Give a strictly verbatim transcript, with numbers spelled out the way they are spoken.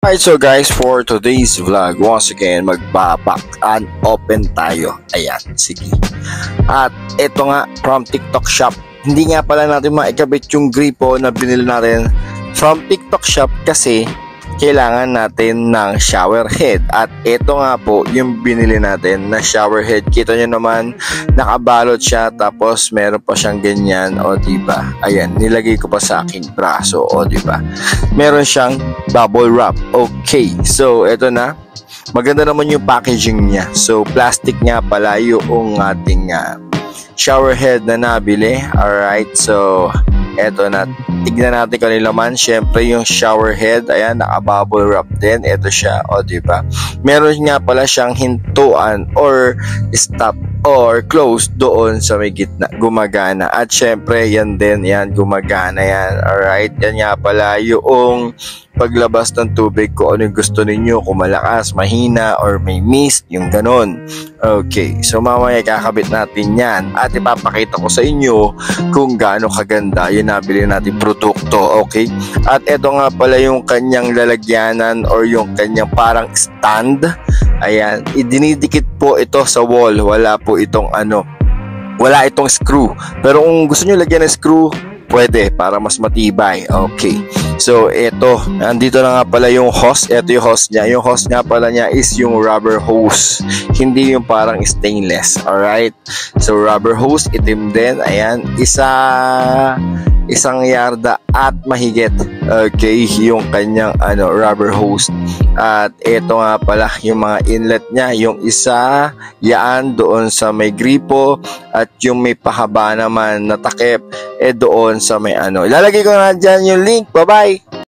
Alright, so guys, for today's vlog, once again, magbaback and open tayo. Ayan, sige. At ito nga, from TikTok shop. Hindi nga pala natin maikabit yung gripo na binili natin from TikTok shop kasi kailangan natin ng shower head. At ito nga po yung binili natin na shower head. Kita nyo naman, nakabalot siya, tapos meron pa siyang ganyan, o diba? Ayan, nilagay ko pa sa aking braso, o diba? Meron siyang bubble wrap. Okay, so ito na. Maganda naman yung packaging niya. So plastic nga pala yung ating uh, shower head na nabili. Alright, so eto na. Tignan natin kung ano laman. Syempre yung shower head, ayan, naka-bubble wrap din. Ito siya, o diba? Meron nga pala siyang hintuan or stop or close doon sa may gitna. Gumagana. At syempre, yan din, yan, gumagana yan. Alright, yan nga pala yung paglabas ng tubig kung ano yung gusto ninyo, kung malakas, mahina, or may mist, yung ganon. Okay, so mamaya kakabit natin yan at ipapakita ko sa inyo kung gaano kaganda yung nabili natin produkto. Okay, at ito nga pala yung kanyang lalagyanan or yung kanyang parang stand. Ayan, idinidikit po ito sa wall. Wala po itong ano, wala itong screw. Pero kung gusto nyo lagyan ng screw, pwede para mas matibay. Okay, so ito, nandito na nga pala yung hose. Ito yung hose niya. Yung hose nga pala niya is yung rubber hose, hindi yung parang stainless. Alright, so rubber hose, itim din. Ayan, isa isang yarda at mahigit. Okay, yung kanyang ano, rubber hose. At ito nga pala yung mga inlet niya. Yung isa, yaan doon sa may gripo, at yung may pahaba naman na takip, eh doon sa may ano. Ilalagay ko na dyan yung link. Bye bye.